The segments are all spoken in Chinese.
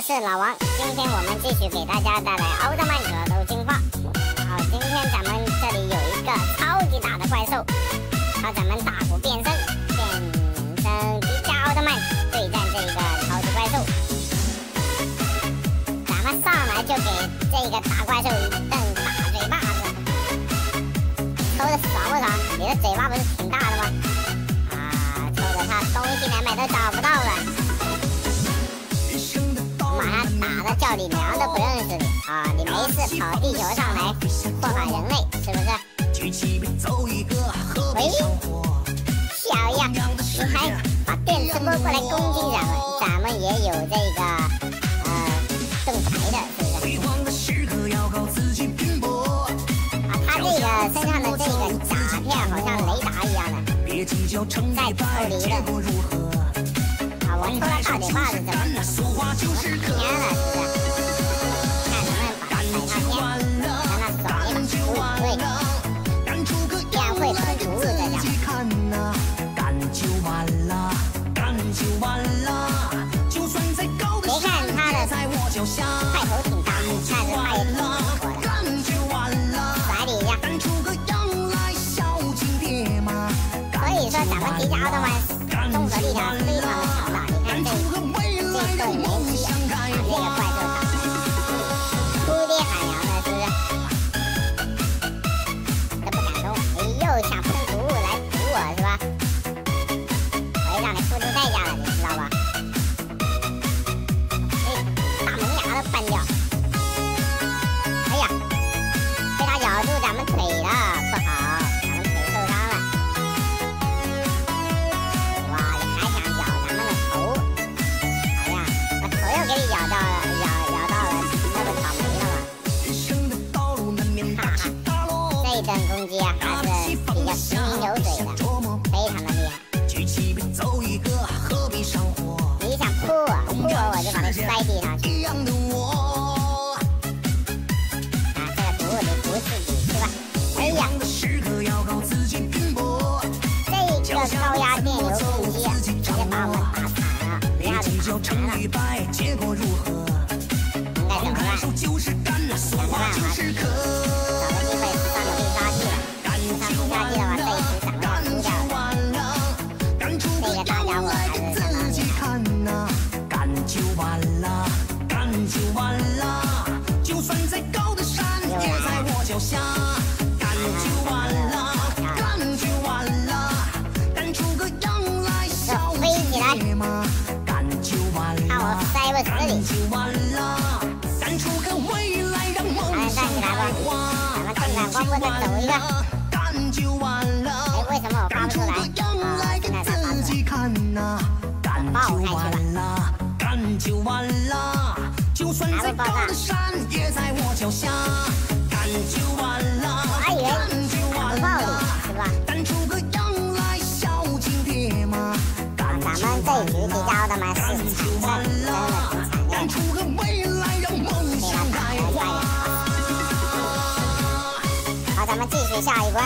是老王，今天我们继续给大家带来奥特曼格斗进化。好，今天咱们这里有一个超级大的怪兽，靠咱们大古变身迪迦奥特曼对战这个超级怪兽。咱们上来就给这个大怪兽一顿大嘴巴子，抽的爽不爽？你的嘴巴不是挺大的吗？啊，抽的他东西连买都找不到了。 把他打的叫你娘都不认识你啊！你没事跑地球上来祸害人类，是不是？喂，小样，你还把电磁波过来攻击咱们？咱们也有这个盾牌的，是不是？啊，他这个身上的这个甲片好像雷达一样的，在抽离的。 我抽了大嘴巴子，怎么偏了？是不是？看能不能把它踩上天，让他爽一把。对，变会喷毒这家伙。别看他的块头挺大，但是他也挺灵活的。甩你一下。所以说，咱们迪迦奥特曼综合力量非常的强大。 这盾连击把这个怪兽打哭爹喊娘的，是不是？都不敢动，你又想喷毒物来毒我是吧？我会让你付出代价的，你知道吧？大门牙都绊掉！哎呀，被他咬住咱们腿了，不好，咱们腿受伤了。 给你咬到了，那不倒霉了吗？哈哈，这一顿攻击啊，还是比较行云流水的，非常的厉害。你想扑我，我就把你摔地上去。啊，这个毒你毒自己是吧？哎呀，这个高压电流攻击啊，直接把我们打惨了。 一下子打残了，应该怎么办？想个办法，找个机会上个必杀技了。上必杀技的话，这一局咱们要输掉了。这个大家伙还是相当厉害。飞起来！ 看我塞不死你！站起来吧，咱们动感光波再走一个。哎，为什么我发不出来？啊，现在才发出来。爆开去吧！还会爆炸？我还以为打不爆你，是吧？咱们这一局迪迦奥特曼是惨胜，真的挺惨烈的。好，咱们继续下一关。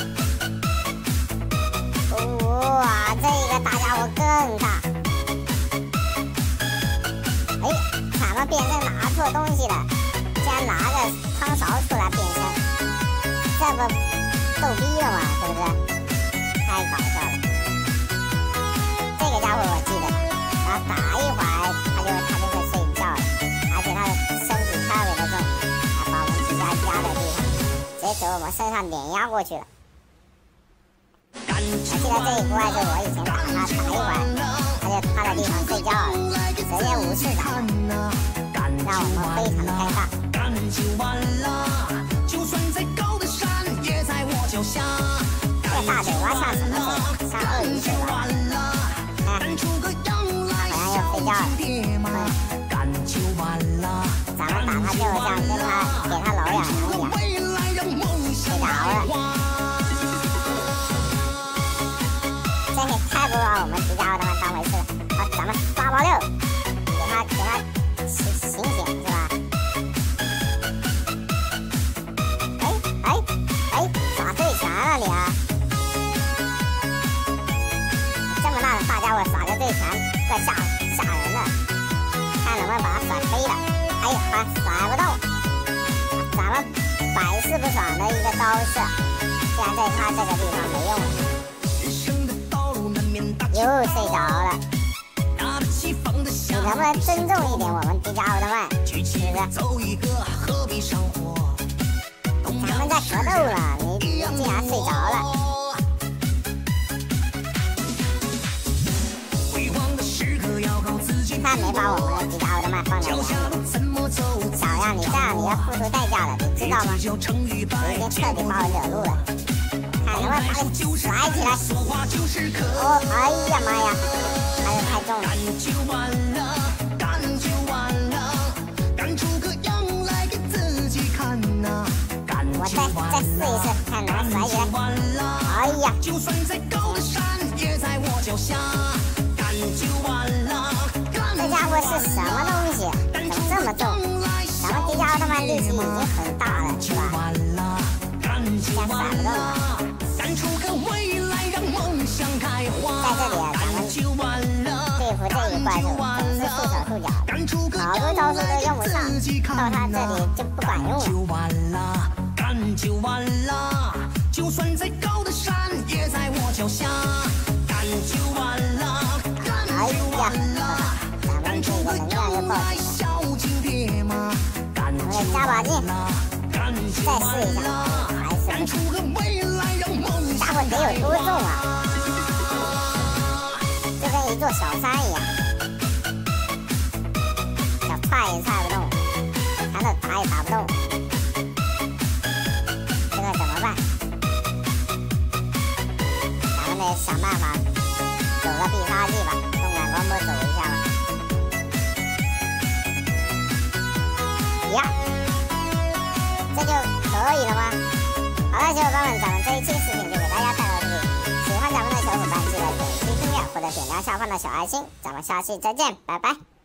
哇，这个大家伙更大。哎，咱们变身拿错东西了，竟然拿个汤勺出来变身，这不逗逼了吗？是不是？太搞笑了。 这个家伙我记得，然后打一会儿他就会睡觉了，而且他的身体特别的重，还把我们迪迦压在地上，直接从我们身上碾压过去了。我记得这一关就是我以前打他打一会儿，他就趴在地上睡觉了，直接无视打了，让我们非常的尴尬。这个大嘴巴像什么嘴？像鳄鱼嘴巴。 他好像要睡觉了，咱们打他就像跟他给他挠痒痒一样，睡着了。这也太不把我们迪迦奥特曼当回事了。好，咱们刷爆六，给他醒醒是吧？哎，耍对拳了你啊！ 这么大的大家伙耍个对拳，怪吓人的，看能不能们把他甩飞了。哎呀，他甩不动，咱们百试不爽的一个招式，竟然在他这个地方没用了。又睡着了，你能不能尊重一点我们迪迦奥特曼？是不是？咱们在格斗了，你竟然睡着了。他没把我们的迪迦奥特曼放在眼里，小样，你这样你要付出代价的，你知道吗？你已经彻底把我惹怒了。看能不能把你甩起来！哦，哎呀妈呀，还是太重了。我再试一次，看能不能甩起来。哎呀！这家伙是什么东西？怎么这么重？咱们迪迦奥特曼力气已经很大了，是吧？现在甩不动了。在这里啊，咱们对付这一怪兽总是束手束脚的，好多招数都用不上，到他这里就不管用了。就算再高的山也在我脚下，干就完了，哎呀，咱们这个能量又爆起来了，我得加把劲，再试一下，还是不行。家伙得有多重啊？就跟一座小山一样，想踹也踹不动，想打也打不动，这个怎么办？咱们得想办法走个必杀技吧，动感光波走一下吧。呀，这就可以了吗？好了，小伙伴们，咱们这一期视频就给大家带到这里。喜欢咱们的小伙伴记得点击订阅或者点亮下方的小爱心。咱们下期再见，拜拜。